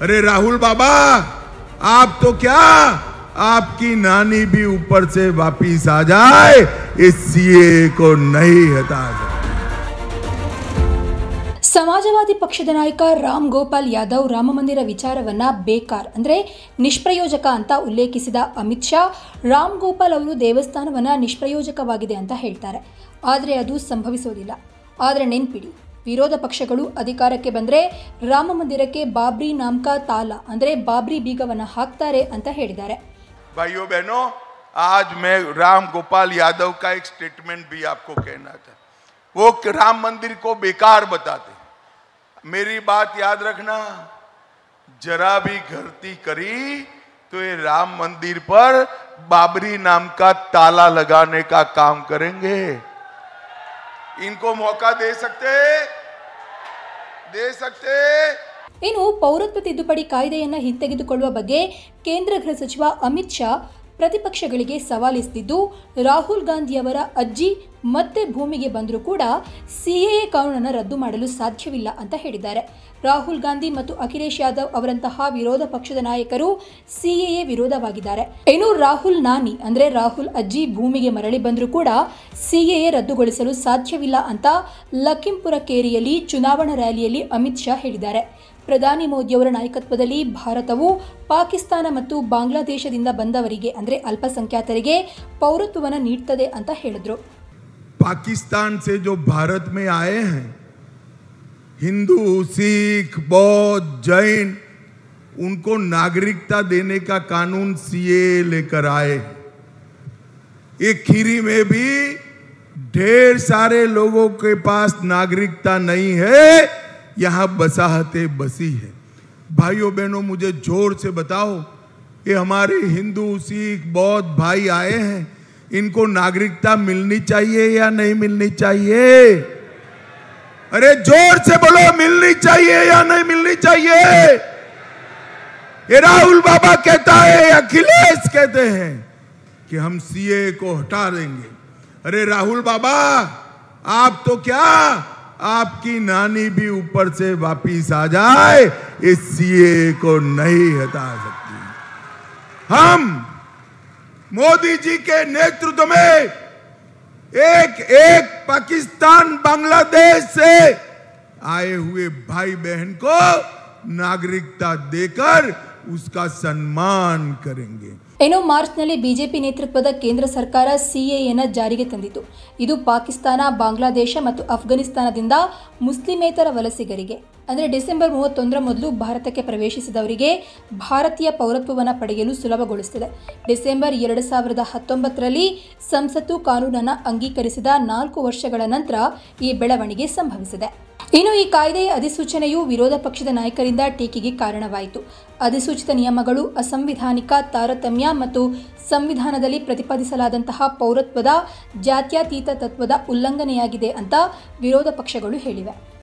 अरे राहुल बाबा, आप तो क्या, आपकी नानी भी ऊपर से वापिस आ जाए, इस सीए को नहीं हटा सकते। ಸಮಾಜವಾದಿ ಪಕ್ಷದ ನಾಯಕ ರಾಮ್ ಗೋಪಾಲ್ ಯಾದವ್ ರಾಮ ಮಂದಿರ ವಿಚಾರವನ್ನ ಬೇಕಾರ ಅಂದ್ರೆ ನಿಷ್ಪ್ರಯೋಜಕ ಅಂತ ಉಲ್ಲೇಖಿಸಿದ ಅಮಿತ್ ಶಾ, ರಾಮ್ ಗೋಪಾಲ್ ಅವರು ದೇವಸ್ಥಾನವನ್ನ ನಿಷ್ಪ್ರಯೋಜಕವಾಗಿದೆ ಅಂತ ಹೇಳ್ತಾರೆ. ಆದರೆ ಅದು ಸಂಭವಿಸೋದಿಲ್ಲ. ಆದರೆ ನೆನ್ಪಿಡಿ, ವಿರೋಧ ಪಕ್ಷಗಳು ಅಧಿಕಾರಕ್ಕೆ ಬಂದ್ರೆ ರಾಮ ಮಂದಿರಕ್ಕೆ ಬಾಬ್ರಿ ನಾಮಕ ತಾಲ ಅಂದ್ರೆ ಬಾಬ್ರಿ ಬೀಗವನ್ನ ಹಾಕ್ತಾರೆ ಅಂತ ಹೇಳಿದ್ದಾರೆ. भाइयों बहनों, आज मैं राम गोपाल यादव का एक स्टेटमेंट भी आपको कहना था. वो राम मंदिर को बेकार बताते. मेरी बात याद रखना, जरा भी गलती करी तो ये राम मंदिर पर बाबरी नाम का ताला लगाने का काम करेंगे. इनको मौका दे सकते. ಇನ್ನು ಪೌರತ್ವ ತಿದ್ದುಪಡಿ ಕಾಯ್ದೆಯನ್ನು ಹಿಂತೆಗೆದುಕೊಳ್ಳುವ ಬಗ್ಗೆ ಕೇಂದ್ರ ಗೃಹ ಸಚಿವ ಅಮಿತ್ ಶಾ ಪ್ರತಿಪಕ್ಷಗಳಿಗೆ ಸವಾಲಿಸುತ್ತಿದ್ದು, ರಾಹುಲ್ ಗಾಂಧಿಯವರ ಅಜ್ಜಿ ಮತ್ತೆ ಭೂಮಿಗೆ ಬಂದರೂ ಕೂಡ ಸಿಎಎ ಕಾನೂನನ್ನು ರದ್ದು ಮಾಡಲು ಸಾಧ್ಯವಿಲ್ಲ ಅಂತ ಹೇಳಿದ್ದಾರೆ. ರಾಹುಲ್ ಗಾಂಧಿ ಮತ್ತು ಅಖಿಲೇಶ್ ಯಾದವ್ ಅವರಂತಹ ವಿರೋಧ ಪಕ್ಷದ ನಾಯಕರು ಸಿಎಎ ವಿರೋಧವಾಗಿದ್ದಾರೆ. ಇನ್ನು ರಾಹುಲ್ ನಾನಿ ಅಂದ್ರೆ ರಾಹುಲ್ ಅಜ್ಜಿ ಭೂಮಿಗೆ ಮರಳಿ ಬಂದರೂ ಕೂಡ ಸಿಎಎ ರದ್ದುಗೊಳಿಸಲು ಸಾಧ್ಯವಿಲ್ಲ ಅಂತ ಲಖೀಂಪುರ ಕೇರಿಯಲ್ಲಿ ಚುನಾವಣಾ ರ್ಯಾಲಿಯಲ್ಲಿ ಅಮಿತ್ ಶಾ ಹೇಳಿದ್ದಾರೆ. ಪ್ರಧಾನಿ ಮೋದಿಯವರ ನಾಯಕತ್ವದಲ್ಲಿ ಭಾರತವು ಪಾಕಿಸ್ತಾನ ಮತ್ತು ಬಾಂಗ್ಲಾದೇಶದಿಂದ ಬಂದವರಿಗೆ ಅಂದ್ರೆ ಅಲ್ಪಸಂಖ್ಯಾತರಿಗೆ ಪೌರತ್ವವನ್ನು ನೀಡುತ್ತದೆ ಅಂತ ಹೇಳಿದ್ರು. पाकिस्तान से जो भारत में आए हैं, हिंदू, सिख, बौद्ध, जैन, उनको नागरिकता देने का कानून सीए लेकर आए. एक खीरी में भी ढेर सारे लोगों के पास नागरिकता नहीं है, यहां बसाहते बसी है. भाइयों बहनों, मुझे जोर से बताओ, ये हमारे हिंदू, सिख, बौद्ध भाई आए हैं, इनको नागरिकता मिलनी चाहिए या नहीं मिलनी चाहिए? अरे जोर से बोलो, मिलनी चाहिए या नहीं मिलनी चाहिए? ये राहुल बाबा कहता है, अखिलेश कहते हैं कि हम सीए को हटा देंगे. अरे राहुल बाबा, आप तो क्या, आपकी नानी भी ऊपर से वापिस आ जाए, इस सीए को नहीं हटा सकती. हम मोदी जी के नेतृत्व में एक एक पाकिस्तान, बांग्लादेश से आए हुए भाई बहन को नागरिकता देकर उसका सम्मान करेंगे. ಇನ್ನು ಮಾರ್ಚ್ನಲ್ಲಿ ಬಿಜೆಪಿ ನೇತೃತ್ವದ ಕೇಂದ್ರ ಸರ್ಕಾರ ಸಿಎಎನ ಜಾರಿಗೆ ತಂದಿತು. ಇದು ಪಾಕಿಸ್ತಾನ, ಬಾಂಗ್ಲಾದೇಶ ಮತ್ತು ಅಫ್ಘಾನಿಸ್ತಾನದಿಂದ ಮುಸ್ಲಿಮೇತರ ವಲಸಿಗರಿಗೆ ಅಂದರೆ ಡಿಸೆಂಬರ್ 31ರ ಮೊದಲು ಭಾರತಕ್ಕೆ ಪ್ರವೇಶಿಸಿದವರಿಗೆ ಭಾರತೀಯ ಪೌರತ್ವವನ್ನು ಪಡೆಯಲು ಸುಲಭಗೊಳಿಸುತ್ತದೆ. ಡಿಸೆಂಬರ್ 2019ರಲ್ಲಿ ಸಂಸತ್ತು ಕಾನೂನನ್ನು ಅಂಗೀಕರಿಸಿದ 4 ವರ್ಷಗಳ ನಂತರ ಈ ಬೆಳವಣಿಗೆ ಸಂಭವಿಸಿದೆ. ಇನ್ನು ಈ ಕಾಯ್ದೆಯ ಅಧಿಸೂಚನೆಯು ವಿರೋಧ ಪಕ್ಷದ ನಾಯಕರಿಂದ ಟೀಕೆಗೆ ಕಾರಣವಾಯಿತು. ಅಧಿಸೂಚಿತ ನಿಯಮಗಳು ಅಸಂವಿಧಾನಿಕ, ತಾರತಮ್ಯ ಮತ್ತು ಸಂವಿಧಾನದಲ್ಲಿ ಪ್ರತಿಪಾದಿಸಲಾದಂತಹ ಪೌರತ್ವದ ಜಾತ್ಯತೀತ ತತ್ವದ ಉಲ್ಲಂಘನೆಯಾಗಿದೆ ಅಂತ ವಿರೋಧ ಪಕ್ಷಗಳು ಹೇಳಿವೆ.